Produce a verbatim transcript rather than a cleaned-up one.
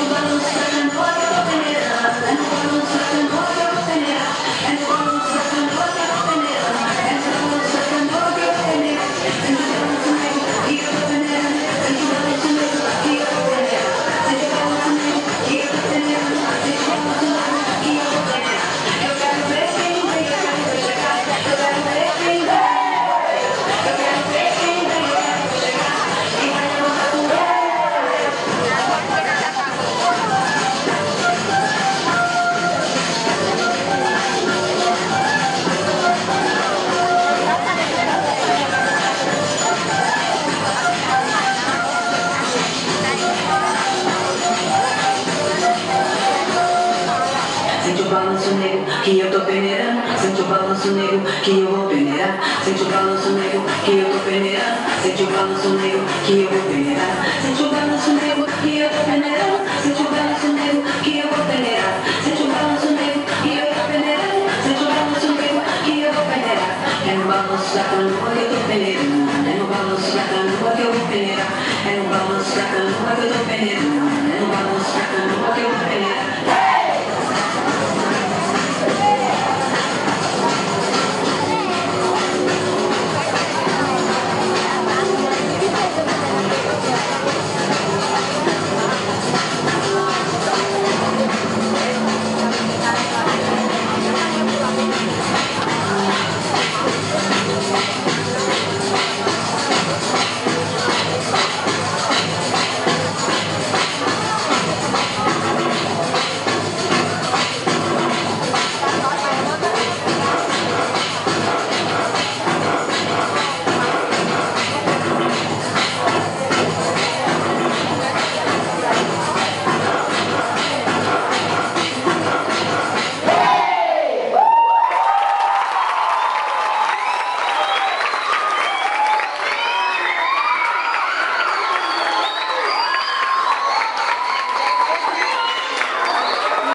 Sente o balanço negro que eu tô peneirando. Sente o balanço negro que eu vou peneirar. Sente o balanço negro que eu tô peneirando. Sente o balanço negro que eu vou peneirar. Sente o balanço negro que eu tô peneirando.